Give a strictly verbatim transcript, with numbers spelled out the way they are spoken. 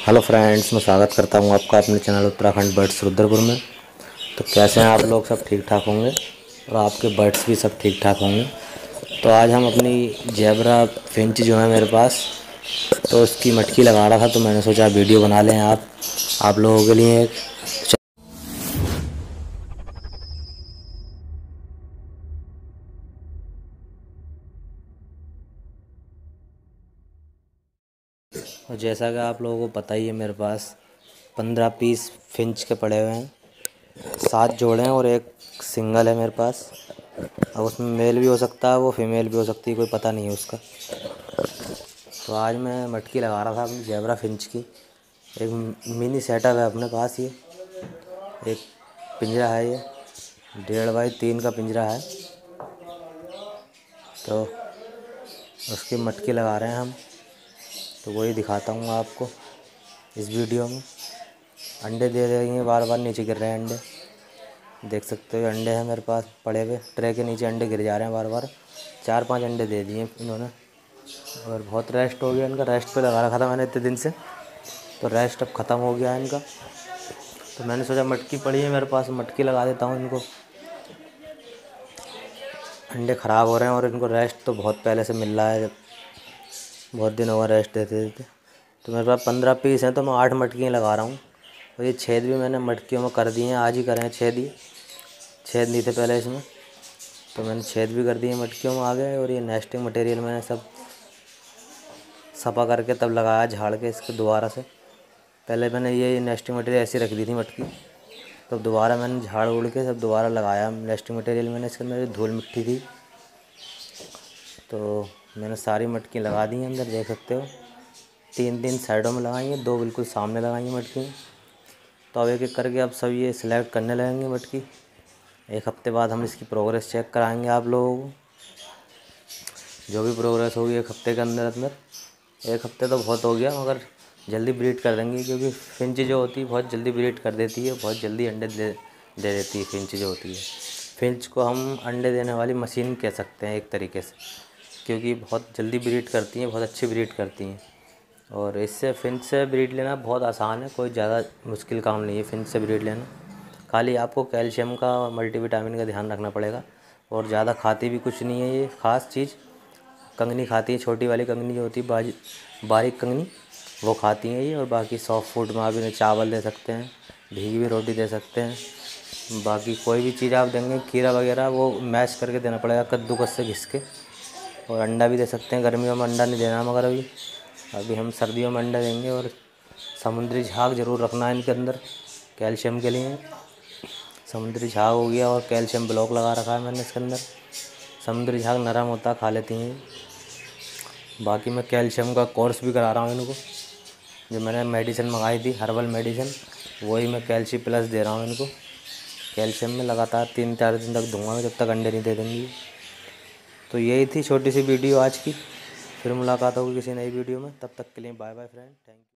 Hello friends, मैं स्वागत करता हूं आपका अपने चैनल उत्तराखंड बर्ड्स रुद्रपुर में। तो कैसे हैं आप लोग? सब ठीक ठाक होंगे और आपके बर्ड्स भी सब ठीक ठाक होंगे। तो आज हम अपनी जेब्रा फिंच जो है मेरे पास, तो उसकी मटकी लगा रहा था, तो मैंने सोचा वीडियो बना लें आप आप लोगों के लिए एक। और जैसा कि आप लोगों को पता ही है, मेरे पास पंद्रह पीस फिंच के पड़े हुए हैं। सात जोड़े हैं और एक सिंगल है मेरे पास। अब उसमें मेल भी हो सकता है, वो फीमेल भी हो सकती है, कोई पता नहीं है उसका। तो आज मैं मटकी लगा रहा था अपनी जेब्रा फिंच की। एक मिनी सेटअप है अपने पास। ये एक पिंजरा है, ये डेढ़ बाई तीन का पिंजरा है। तो उसकी मटकी लगा रहे हैं हम, तो वही दिखाता हूँ आपको इस वीडियो में। अंडे दे रही हैं, बार बार नीचे गिर रहे हैं अंडे, देख सकते हो। अंडे हैं मेरे पास पड़े हुए, ट्रे के नीचे अंडे गिर जा रहे हैं बार बार। चार पांच अंडे दे दिए इन्होंने और बहुत रेस्ट हो गया इनका। रेस्ट पे लगा रखा था मैंने इतने दिन से, तो रेस्ट अब ख़त्म हो गया है इनका। तो मैंने सोचा मटकी पड़ी है मेरे पास, मटकी लगा देता हूँ इनको। अंडे ख़राब हो रहे हैं और इनको रेस्ट तो बहुत पहले से मिल रहा है, बहुत दिन हो गए रेस्ट देते देते। तो मेरे पास पंद्रह पीस हैं, तो मैं आठ मटकियाँ लगा रहा हूँ। और ये छेद भी मैंने मटकियों में कर दिए हैं, आज ही करें हैं छेद। ही छेद नहीं थे पहले इसमें, तो मैंने छेद भी कर दिए मटकियों में आगे। और ये नेस्टिंग मटेरियल मैंने सब सफ़ा करके तब लगाया, झाड़ के इसको दोबारा से। पहले मैंने ये नेस्टिंग मटेरियल ऐसी रख दी थी मटकी, तो दोबारा मैंने झाड़ उड़ के सब दोबारा लगाया नेस्टिंग मटेरियल। मैंने इसके अंदर धूल मिट्टी थी, तो मैंने सारी मटकी लगा दी हैं अंदर, देख सकते हो। तीन तीन साइडों में लगाई हैं, दो बिल्कुल सामने लगाई हैं मटकी। तो अब एक एक करके अब सब ये सिलेक्ट करने लगेंगे मटकी। एक हफ्ते बाद हम इसकी प्रोग्रेस चेक कराएंगे आप लोगों को। जो भी प्रोग्रेस होगी एक हफ्ते के अंदर अंदर, एक हफ्ते तो बहुत हो गया, मगर जल्दी ब्रीड कर देंगे, क्योंकि फिंच जो होती है बहुत जल्दी ब्रीड कर देती है, बहुत जल्दी अंडे दे दे देती है फिंच जो होती है। फिंच को हम अंडे देने वाली मशीन कह सकते हैं एक तरीके से, क्योंकि बहुत जल्दी ब्रीड करती हैं, बहुत अच्छी ब्रीड करती हैं। और इससे फिंच से ब्रीड लेना बहुत आसान है, कोई ज़्यादा मुश्किल काम नहीं है फिंच से ब्रीड लेना। खाली आपको कैल्शियम का और मल्टीविटामिन का ध्यान रखना पड़ेगा। और ज़्यादा खाती भी कुछ नहीं है ये ख़ास चीज़। कंगनी खाती है, छोटी वाली कंगनी जो होती है, बाजी बारीक कंगनी, वो खाती हैं ये। और बाकी सॉफ्ट फूड में आप इन्हें चावल दे सकते हैं, भीगी हुई रोटी दे सकते हैं। बाकी कोई भी चीज़ आप देंगे, खीरा वगैरह, वो मैश करके देना पड़ेगा कद्दूकस से घिस के। और अंडा भी दे सकते हैं, गर्मियों में अंडा नहीं देना, मगर अभी अभी हम सर्दियों में अंडा देंगे। और समुद्री झाग ज़रूर रखना है इनके अंदर कैल्शियम के लिए। समुद्री झाग हो गया, और कैल्शियम ब्लॉक लगा रखा है मैंने इसके अंदर। समुद्री झाग नरम होता, खा लेती हैं। बाकी मैं कैल्शियम का कोर्स भी करा रहा हूँ इनको। जो मैंने मेडिसिन मंगाई थी, हर्बल मेडिसिन, वही मैं कैल्शियम प्लस दे रहा हूँ इनको। कैल्शियम में लगातार तीन चार दिन तक दूंगा मैं, जब तक अंडे नहीं दे देंगी। तो यही थी छोटी सी वीडियो आज की। फिर मुलाकात होगी किसी नई वीडियो में, तब तक के लिए bye bye friend, thank you.